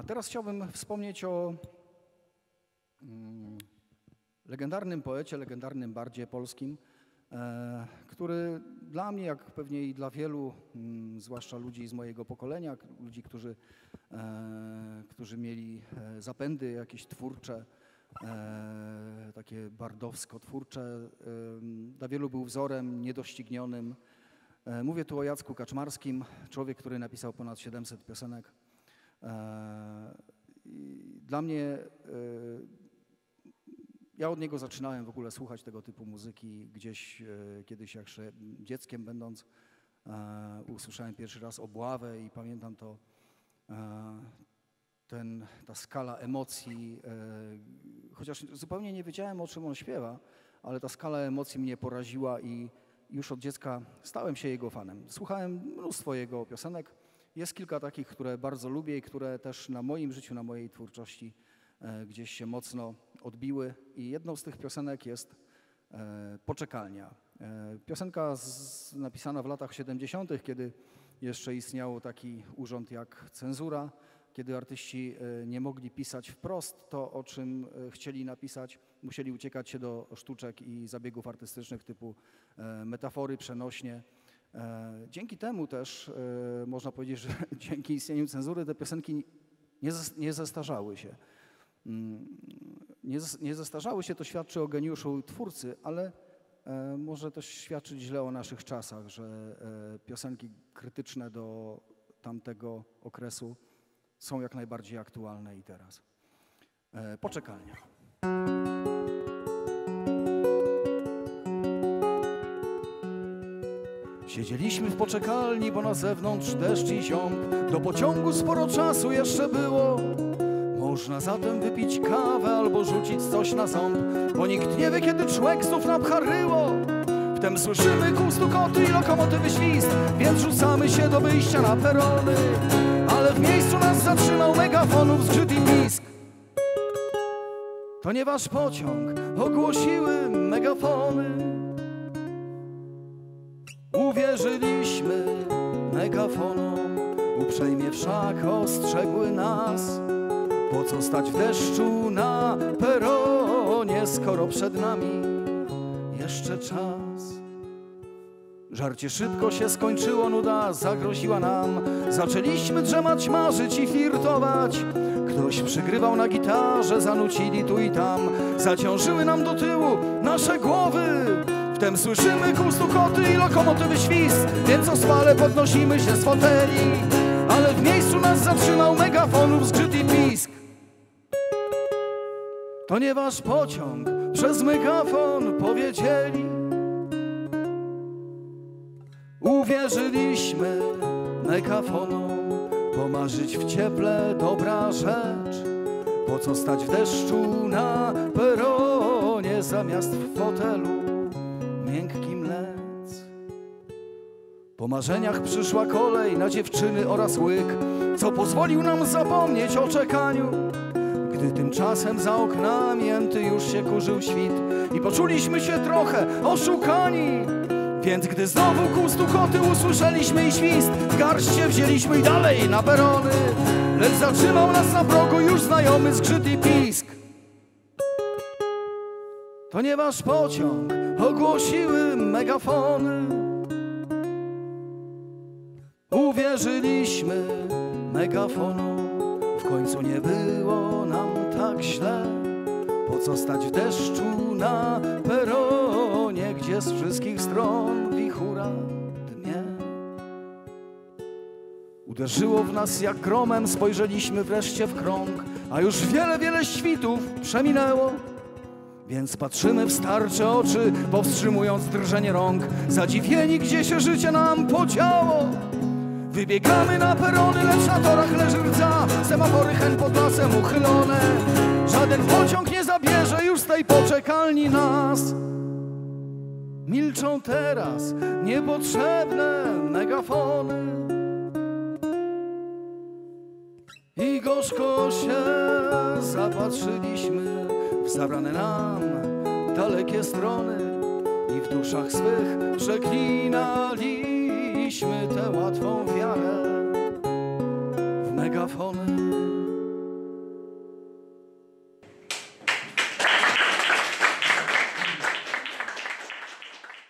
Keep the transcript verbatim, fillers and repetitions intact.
teraz chciałbym wspomnieć o mm, legendarnym poecie, legendarnym bardzie polskim, e, który dla mnie, jak pewnie i dla wielu, m, zwłaszcza ludzi z mojego pokolenia, ludzi, którzy, e, którzy mieli e, zapędy jakieś twórcze, e, takie bardowsko-twórcze, e, dla wielu był wzorem niedoścignionym. E, mówię tu o Jacku Kaczmarskim, człowiek, który napisał ponad siedemset piosenek. E, dla mnie e, Ja od niego zaczynałem w ogóle słuchać tego typu muzyki. Gdzieś e, kiedyś, jak jeszcze dzieckiem będąc, e, usłyszałem pierwszy raz Obławę i pamiętam to, e, ten, ta skala emocji, e, chociaż zupełnie nie wiedziałem, o czym on śpiewa, ale ta skala emocji mnie poraziła i już od dziecka stałem się jego fanem. Słuchałem mnóstwo jego piosenek. Jest kilka takich, które bardzo lubię i które też na moim życiu, na mojej twórczości e, gdzieś się mocno odbiły i jedną z tych piosenek jest e, Poczekalnia. E, piosenka z, napisana w latach siedemdziesiątych, kiedy jeszcze istniał taki urząd jak cenzura, kiedy artyści e, nie mogli pisać wprost to, o czym e, chcieli napisać, musieli uciekać się do sztuczek i zabiegów artystycznych typu e, metafory, przenośnie. E, dzięki temu też e, można powiedzieć, że dzięki istnieniu cenzury te piosenki nie, nie zestarzały się. Nie, nie zestarzały się, to świadczy o geniuszu twórcy, ale e, może też świadczyć źle o naszych czasach, że e, piosenki krytyczne do tamtego okresu są jak najbardziej aktualne i teraz. E, Poczekalnia. Siedzieliśmy w poczekalni, bo na zewnątrz deszcz i ziąb. Do pociągu sporo czasu jeszcze było. Można zatem wypić kawę albo rzucić coś na ząb, bo nikt nie wie, kiedy człek znów napcha ryło. Wtem słyszymy kół stukoty i lokomotywy świst, więc rzucamy się do wyjścia na perony. Ale w miejscu nas zatrzymał megafonów zgrzyt i pisk. To nie wasz pociąg, ogłosiły megafony. Uwierzyliśmy megafonom, uprzejmie wszak ostrzegły nas. Po co stać w deszczu na peronie, skoro przed nami jeszcze czas? Żarcie szybko się skończyło, nuda zagroziła nam. Zaczęliśmy drzemać, marzyć i flirtować. Ktoś przygrywał na gitarze, zanucili tu i tam. Zaciążyły nam do tyłu nasze głowy. Wtem słyszymy kół stukoty i lokomotywy świst, więc ospale podnosimy się z foteli. Ale w miejscu nas zatrzymał megafonów zgrzyt i pisk. To nie wasz pociąg, przez megafon powiedzieli. Uwierzyliśmy megafonom, pomarzyć w cieple dobra rzecz. Po co stać w deszczu na peronie, zamiast w fotelu miękkim lec. Po marzeniach przyszła kolej na dziewczyny oraz łyk, co pozwolił nam zapomnieć o czekaniu. Gdy tymczasem za oknami enty już się kurzył świt i poczuliśmy się trochę oszukani. Więc gdy znowu kół stukoty usłyszeliśmy i świst, w garść się wzięliśmy i dalej na perony. Lecz zatrzymał nas na progu już znajomy zgrzyt i pisk. To nie wasz pociąg, ogłosiły megafony. Uwierzyliśmy megafonom, w końcu nie było nam tak źle. Po co stać w deszczu na peronie, gdzie z wszystkich stron wichura dnie? Uderzyło w nas jak gromem, spojrzeliśmy wreszcie w krąg, a już wiele, wiele świtów przeminęło. Więc patrzymy w starcze oczy, powstrzymując drżenie rąk, zadziwieni, gdzie się życie nam podziało. Wybiegamy na perony, lecz na torach leży rdza, semafory hen pod lasem uchylone. Żaden pociąg nie zabierze już z tej poczekalni nas. Milczą teraz niepotrzebne megafony i gorzko się zapatrzyliśmy w zabrane nam dalekie strony i w duszach swych przeklinaliśmy tę łatwą wiarę w megafony.